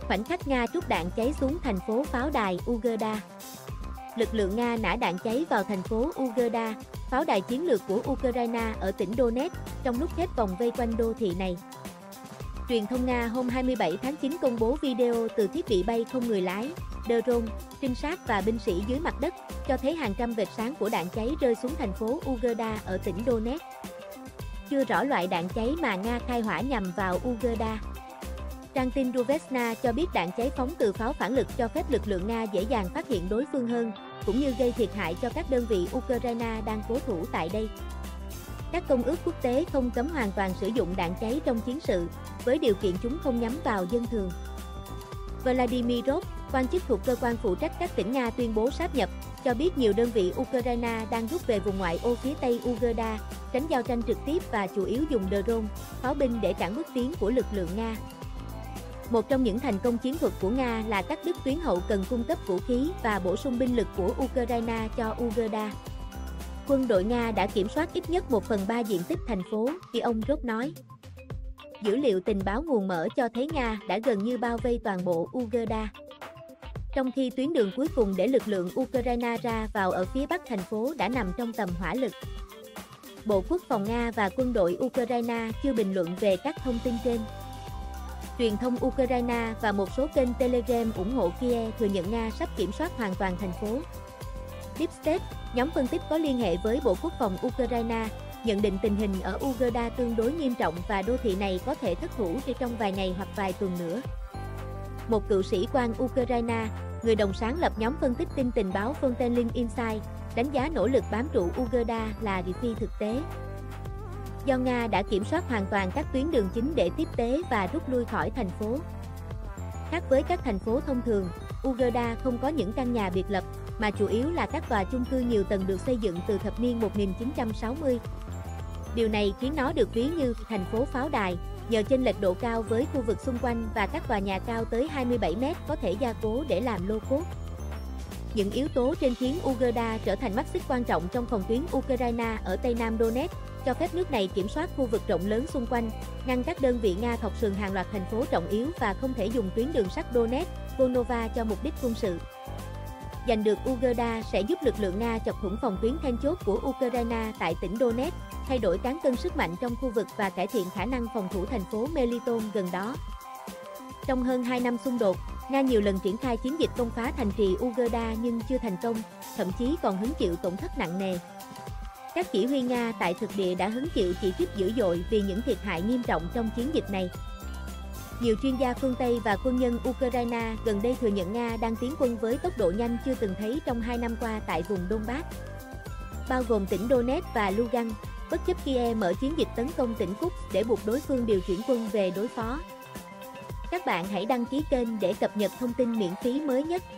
Khoảnh khắc Nga trút đạn cháy xuống thành phố pháo đài Ugerda. Lực lượng Nga nã đạn cháy vào thành phố Ugerda, pháo đài chiến lược của Ukraine ở tỉnh Donetsk, trong lúc hết vòng vây quanh đô thị này. Truyền thông Nga hôm 27 tháng 9 công bố video từ thiết bị bay không người lái, drone, trinh sát và binh sĩ dưới mặt đất, cho thấy hàng trăm vệt sáng của đạn cháy rơi xuống thành phố Ugerda ở tỉnh Donetsk. Chưa rõ loại đạn cháy mà Nga khai hỏa nhằm vào Ugerda. Trang tin Ruvesna cho biết đạn cháy phóng từ pháo phản lực cho phép lực lượng Nga dễ dàng phát hiện đối phương hơn, cũng như gây thiệt hại cho các đơn vị Ukraine đang cố thủ tại đây. Các công ước quốc tế không cấm hoàn toàn sử dụng đạn cháy trong chiến sự, với điều kiện chúng không nhắm vào dân thường. Vladimirov, quan chức thuộc cơ quan phụ trách các tỉnh Nga tuyên bố sáp nhập, cho biết nhiều đơn vị Ukraine đang rút về vùng ngoại ô phía tây Ugerda, tránh giao tranh trực tiếp và chủ yếu dùng drone, pháo binh để cản bước tiến của lực lượng Nga. Một trong những thành công chiến thuật của Nga là cắt đứt tuyến hậu cần cung cấp vũ khí và bổ sung binh lực của Ukraine cho Ugerda. Quân đội Nga đã kiểm soát ít nhất 1/3 diện tích thành phố, ông Rov nói. Dữ liệu tình báo nguồn mở cho thấy Nga đã gần như bao vây toàn bộ Ugerda. Trong khi tuyến đường cuối cùng để lực lượng Ukraine ra vào ở phía bắc thành phố đã nằm trong tầm hỏa lực. Bộ Quốc phòng Nga và quân đội Ukraine chưa bình luận về các thông tin trên. Truyền thông Ukraine và một số kênh Telegram ủng hộ Kiev thừa nhận Nga sắp kiểm soát hoàn toàn thành phố. Deep State, nhóm phân tích có liên hệ với Bộ Quốc phòng Ukraine, nhận định tình hình ở Ugerda tương đối nghiêm trọng và đô thị này có thể thất thủ chỉ trong vài ngày hoặc vài tuần nữa. Một cựu sĩ quan Ukraine, người đồng sáng lập nhóm phân tích tin tình báo Fontainebleau Insight, đánh giá nỗ lực bám trụ Ugerda là phi thực tế. Do Nga đã kiểm soát hoàn toàn các tuyến đường chính để tiếp tế và rút lui khỏi thành phố. Khác với các thành phố thông thường, Ugerda không có những căn nhà biệt lập, mà chủ yếu là các tòa chung cư nhiều tầng được xây dựng từ thập niên 1960. Điều này khiến nó được ví như thành phố pháo đài, nhờ chênh lệch độ cao với khu vực xung quanh và các tòa nhà cao tới 27 mét có thể gia cố để làm lô cốt. Những yếu tố trên khiến Ugerda trở thành mắt xích quan trọng trong phòng tuyến Ukraine ở Tây Nam Donetsk, cho phép nước này kiểm soát khu vực rộng lớn xung quanh, ngăn các đơn vị Nga thọc sườn hàng loạt thành phố trọng yếu và không thể dùng tuyến đường sắt Donetsk, Volnova cho mục đích quân sự. Giành được Ugerda sẽ giúp lực lượng Nga chọc thủng phòng tuyến then chốt của Ukraine tại tỉnh Donetsk, thay đổi cán cân sức mạnh trong khu vực và cải thiện khả năng phòng thủ thành phố Melitopol gần đó. Trong hơn 2 năm xung đột, Nga nhiều lần triển khai chiến dịch công phá thành trì Ugerda nhưng chưa thành công, thậm chí còn hứng chịu tổn thất nặng nề. Các chỉ huy Nga tại thực địa đã hứng chịu chỉ trích dữ dội vì những thiệt hại nghiêm trọng trong chiến dịch này. Nhiều chuyên gia phương Tây và quân nhân Ukraine gần đây thừa nhận Nga đang tiến quân với tốc độ nhanh chưa từng thấy trong 2 năm qua tại vùng Donbass, bao gồm tỉnh Donetsk và Lugansk, bất chấp Kiev mở chiến dịch tấn công tỉnh Kursk để buộc đối phương điều chuyển quân về đối phó. Các bạn hãy đăng ký kênh để cập nhật thông tin miễn phí mới nhất.